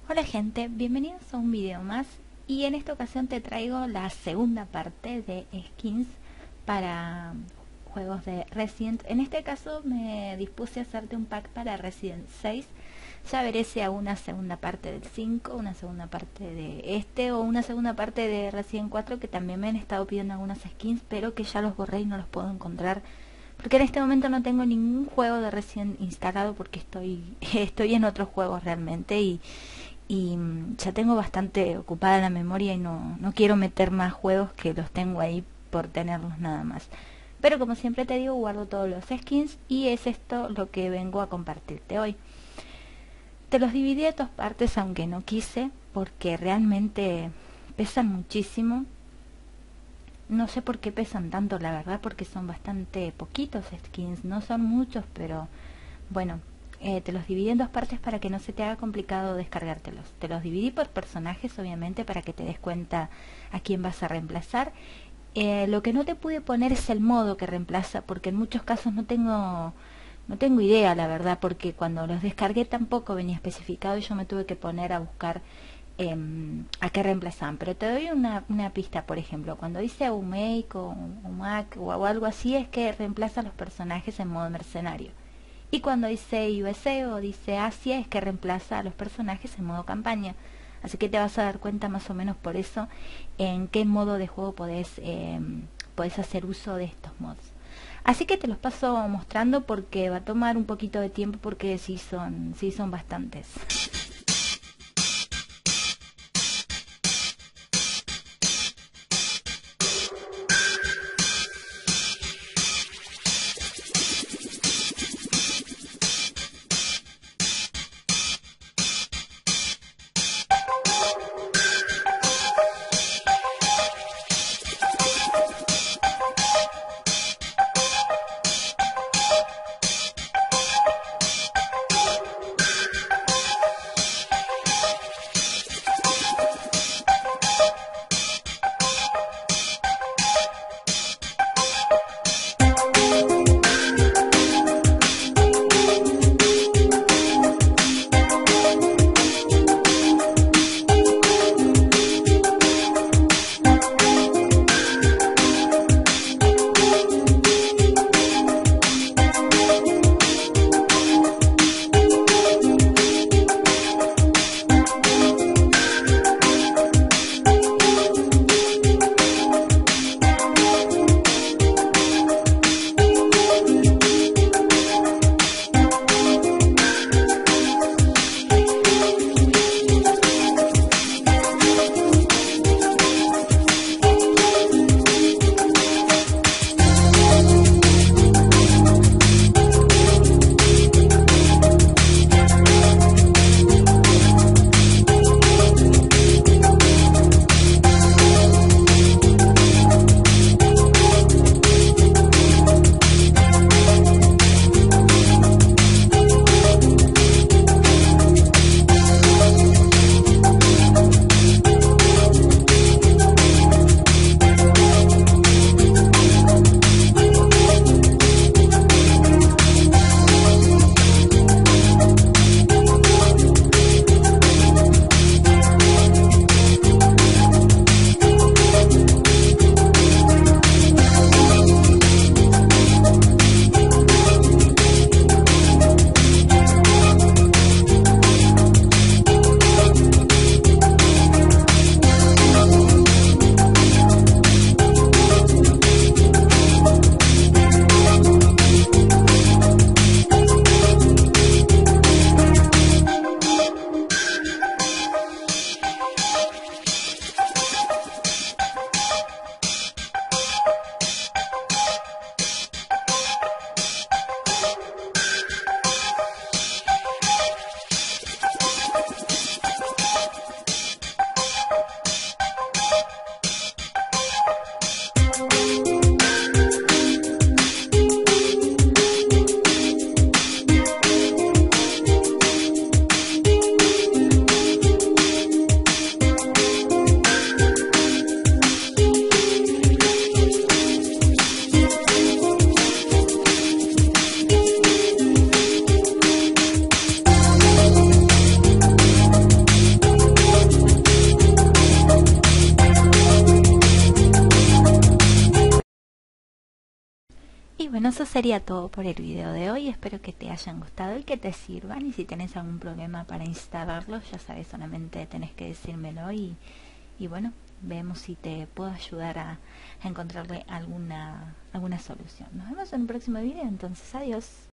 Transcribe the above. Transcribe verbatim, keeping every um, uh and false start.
Hola gente, bienvenidos a un video más y en esta ocasión te traigo la segunda parte de skins para juegos de Resident. En este caso me dispuse a hacerte un pack para Resident seis. Ya veré si hago una segunda parte del cinco, una segunda parte de este o una segunda parte de Resident cuatro, que también me han estado pidiendo algunas skins, pero que ya los borré y no los puedo encontrar. Porque en este momento no tengo ningún juego de Resident instalado porque estoy, estoy en otros juegos realmente y y ya tengo bastante ocupada la memoria y no, no quiero meter más juegos que los tengo ahí por tenerlos nada más. Pero como siempre te digo, guardo todos los skins y es esto lo que vengo a compartirte hoy. Te los dividí en dos partes aunque no quise porque realmente pesan muchísimo. No sé por qué pesan tanto, la verdad, porque son bastante poquitos skins, no son muchos, pero bueno, eh, te los dividí en dos partes para que no se te haga complicado descargártelos. Te los dividí por personajes, obviamente, para que te des cuenta a quién vas a reemplazar. Eh, lo que no te pude poner es el modo que reemplaza, porque en muchos casos no tengo no tengo idea, la verdad, porque cuando los descargué tampoco venía especificado y yo me tuve que poner a buscar eh, a qué reemplazan. Pero te doy una, una pista, por ejemplo, cuando dice Umake o Umac o, o algo así, es que reemplaza a los personajes en modo mercenario. Y cuando dice U S A o dice Asia es que reemplaza a los personajes en modo campaña. Así que te vas a dar cuenta más o menos por eso en qué modo de juego podés, eh, podés hacer uso de estos mods. Así que te los paso mostrando porque va a tomar un poquito de tiempo porque sí son, sí son bastantes. Y bueno, eso sería todo por el video de hoy. Espero que te hayan gustado y que te sirvan. Y si tenés algún problema para instalarlos, ya sabes, solamente tenés que decírmelo y, y bueno, vemos si te puedo ayudar a, a encontrarle alguna, alguna solución. Nos vemos en un próximo video, entonces adiós.